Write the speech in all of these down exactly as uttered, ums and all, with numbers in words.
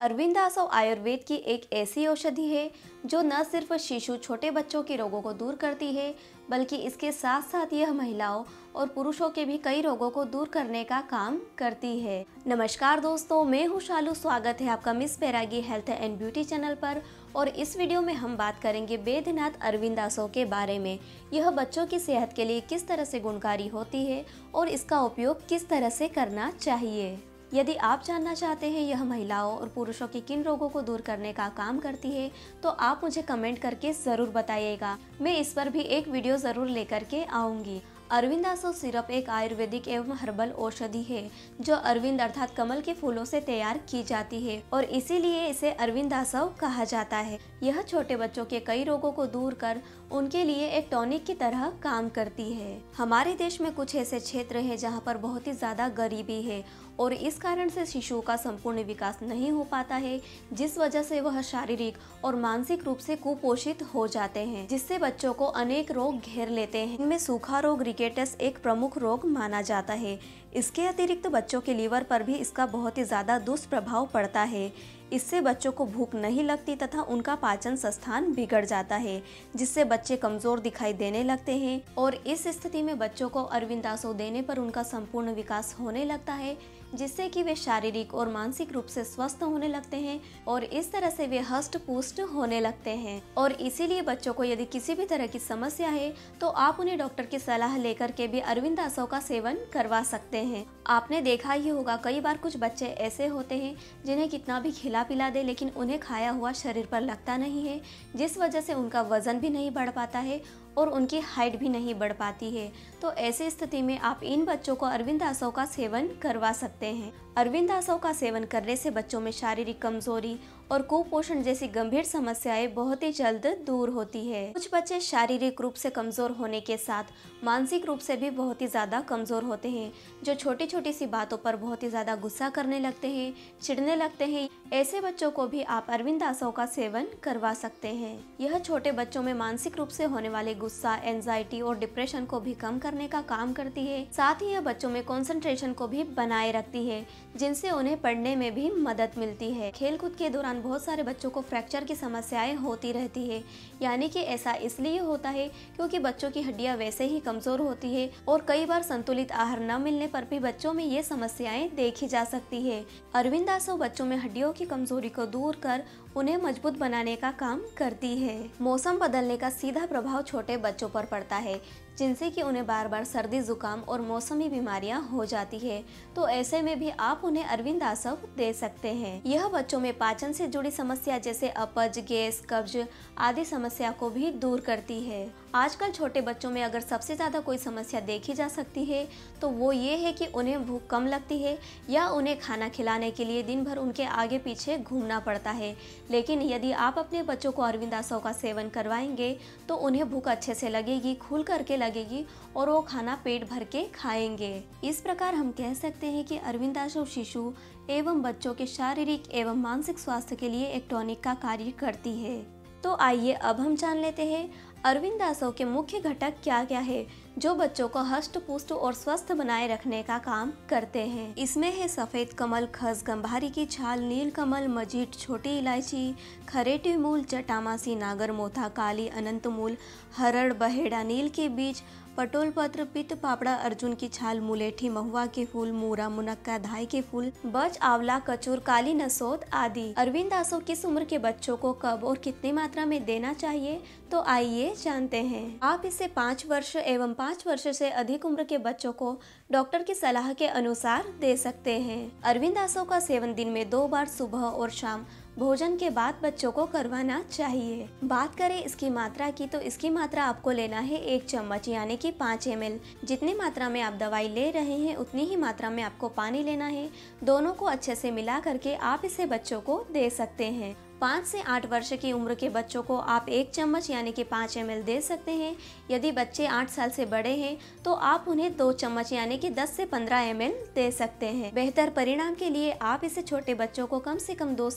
अरविंदासो आयुर्वेद की एक ऐसी औषधि है जो न सिर्फ शिशु छोटे बच्चों के रोगों को दूर करती है, बल्कि इसके साथ साथ यह महिलाओं और पुरुषों के भी कई रोगों को दूर करने का काम करती है। नमस्कार दोस्तों, मैं हूँ शालू। स्वागत है आपका Miss Bairagi health and beauty channel पर। और इस वीडियो में हम बात करेंगे बैद्यनाथ अरविंदासो के बारे में। यह बच्चों की सेहत के लिए किस तरह से गुणकारी होती है और इसका उपयोग किस तरह से करना चाहिए। यदि आप जानना चाहते हैं यह महिलाओं और पुरुषों के किन रोगों को दूर करने का काम करती है, तो आप मुझे कमेंट करके ज़रूर बताइएगा। मैं इस पर भी एक वीडियो ज़रूर लेकर के आऊँगी। अरविंदासो सिरप एक आयुर्वेदिक एवं हर्बल औषधि है जो अरविंद अर्थात कमल के फूलों से तैयार की जाती है और इसीलिए इसे अरविंदासो कहा जाता है। यह छोटे बच्चों के कई रोगों को दूर कर उनके लिए एक टॉनिक की तरह काम करती है। हमारे देश में कुछ ऐसे क्षेत्र हैं जहां पर बहुत ही ज्यादा गरीबी है और इस कारण से शिशुओं का संपूर्ण विकास नहीं हो पाता है, जिस वजह से वह शारीरिक और मानसिक रूप से कुपोषित हो जाते हैं, जिससे बच्चों को अनेक रोग घेर लेते हैं। इनमें सूखा रोग रिकेटस एक प्रमुख रोग माना जाता है। इसके अतिरिक्त बच्चों के लीवर पर भी इसका बहुत ही ज्यादा दुष्प्रभाव पड़ता है। इससे बच्चों को भूख नहीं लगती तथा उनका पाचन स्थान बिगड़ जाता है, जिससे बच्चे कमजोर दिखाई देने लगते हैं। और इस स्थिति में बच्चों को अरविंदासो देने पर उनका संपूर्ण विकास होने लगता है, जिससे कि वे शारीरिक और मानसिक रूप से स्वस्थ होने लगते हैं और इस तरह से वे हष्ट पुष्ट होने लगते हैं। और इसीलिए बच्चों को यदि किसी भी तरह की समस्या है तो आप उन्हें डॉक्टर की सलाह लेकर के भी अरविंदासो का सेवन करवा सकते हैं। आपने देखा ही होगा, कई बार कुछ बच्चे ऐसे होते हैं जिन्हें कितना भी खिला पिला दे लेकिन उन्हें खाया हुआ शरीर पर लगता नहीं है, जिस वजह से उनका वजन भी नहीं बढ़ पाता है और उनकी हाइट भी नहीं बढ़ पाती है। तो ऐसी स्थिति में आप इन बच्चों को अरविंदासो का सेवन करवा सकते हैं। अरविंदासो का सेवन करने से बच्चों में शारीरिक कमजोरी और कुपोषण जैसी गंभीर समस्याएं बहुत ही जल्द दूर होती है। कुछ बच्चे शारीरिक रूप से कमजोर होने के साथ मानसिक रूप से भी बहुत ही ज्यादा कमजोर होते हैं, जो छोटी छोटी सी बातों पर बहुत ही ज्यादा गुस्सा करने लगते हैं, चिढ़ने लगते हैं। ऐसे बच्चों को भी आप अरविंदासो का सेवन करवा सकते हैं। यह छोटे बच्चों में मानसिक रूप से होने वाले गुस्सा, एंजाइटी और डिप्रेशन को भी कम करने का काम करती है। साथ ही यह बच्चों में कंसंट्रेशन को भी बनाए रखती है, जिनसे उन्हें पढ़ने में भी मदद मिलती है। खेलकूद के दौरान बहुत सारे बच्चों को फ्रैक्चर की समस्याएं होती रहती है, यानी कि ऐसा इसलिए होता है क्योंकि बच्चों की हड्डियां वैसे ही कमजोर होती है और कई बार संतुलित आहार न मिलने पर भी बच्चों में ये समस्याएं देखी जा सकती है। अरविंदासो बच्चों में हड्डियों की कमजोरी को दूर कर उन्हें मजबूत बनाने का काम करती है। मौसम बदलने का सीधा प्रभाव छोटे बच्चों पर पड़ता है, जिनसे कि उन्हें बार बार सर्दी, जुकाम और मौसमी बीमारियां हो जाती है। तो ऐसे में भी आप उन्हें अरविंदासो दे सकते हैं। यह बच्चों में पाचन से जुड़ी समस्या जैसे अपच, गैस, कब्ज आदि समस्या को भी दूर करती है। आजकल छोटे बच्चों में अगर सबसे ज्यादा कोई समस्या देखी जा सकती है तो वो ये है कि उन्हें भूख कम लगती है या उन्हें खाना खिलाने के लिए दिन भर उनके आगे पीछे घूमना पड़ता है। लेकिन यदि आप अपने बच्चों को अरविंदासो का सेवन करवाएंगे तो उन्हें भूख अच्छे से लगेगी, खुल करके लगेगी और वो खाना पेट भर के खाएंगे। इस प्रकार हम कह सकते हैं कि अरविंदासो शिशु एवं बच्चों के शारीरिक एवं मानसिक स्वास्थ्य के लिए एक टॉनिक का कार्य करती है। तो आइए अब हम जान लेते हैं अरविंदासो के मुख्य घटक क्या क्या है जो बच्चों को हष्ट पुष्ट और स्वस्थ बनाए रखने का काम करते हैं। इसमें है सफेद कमल, खस, गंभारी की छाल, नील कमल, मजीठ, छोटी इलायची, खरेटी मूल, जटामासी, नागर मोथा, काली अनंत मूल, हरड़, बहेड़ा, नील के बीज, पटोल पत्र, पित्त पापड़ा, अर्जुन की छाल, मुलेठी, महुआ के फूल, मूरा, मुनक्का, धाई के फूल, बज, आंवला, कचूर, काली नसोद आदि। अरविंदासो किस उम्र के बच्चों को कब और कितनी मात्रा में देना चाहिए, तो आइए जानते हैं। आप इसे पाँच वर्ष एवं पाँच वर्ष से अधिक उम्र के बच्चों को डॉक्टर की सलाह के अनुसार दे सकते हैं। अरविंदासो का सेवन दिन में दो बार सुबह और शाम भोजन के बाद बच्चों को करवाना चाहिए। बात करें इसकी मात्रा की तो इसकी मात्रा आपको लेना है एक चम्मच यानी कि पाँच एम एल। जितनी मात्रा में आप दवाई ले रहे हैं उतनी ही मात्रा में आपको पानी लेना है। दोनों को अच्छे से मिला करके आप इसे बच्चों को दे सकते हैं। पाँच से आठ वर्ष की उम्र के बच्चों को आप एक चम्मच यानी कि पाँच एम एल दे सकते हैं। यदि बच्चे आठ साल से बड़े हैं तो आप उन्हें दो चम्मच यानी कि दस से पंद्रह एम एल दे सकते हैं। बेहतर परिणाम के लिए आप इसे छोटे बच्चों को कम से कम दो से तीन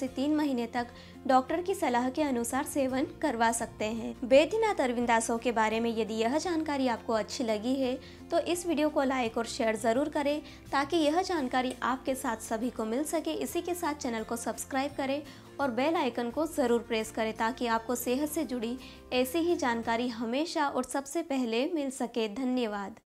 महीने तक डॉक्टर की सलाह के अनुसार सेवन करवा सकते हैं। बैद्यनाथ अरविंदासों के बारे में यदि यह जानकारी आपको अच्छी लगी है तो इस वीडियो को लाइक और शेयर ज़रूर करें ताकि यह जानकारी आपके साथ सभी को मिल सके। इसी के साथ चैनल को सब्सक्राइब करें और बेल आइकन को ज़रूर प्रेस करें ताकि आपको सेहत से जुड़ी ऐसी ही जानकारी हमेशा और सबसे पहले मिल सके। धन्यवाद।